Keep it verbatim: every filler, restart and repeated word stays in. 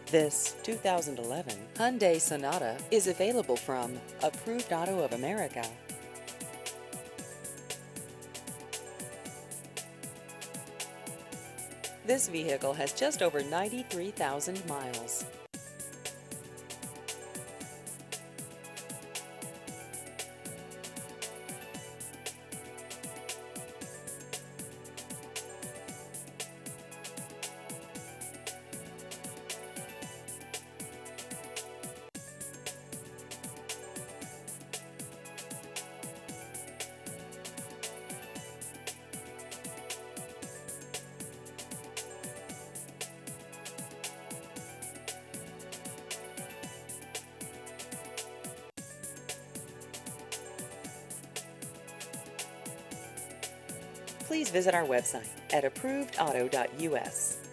This two thousand eleven Hyundai Sonata is available from Approved Auto of America. This vehicle has just over ninety-three thousand miles. Please visit our website at approved auto dot U S.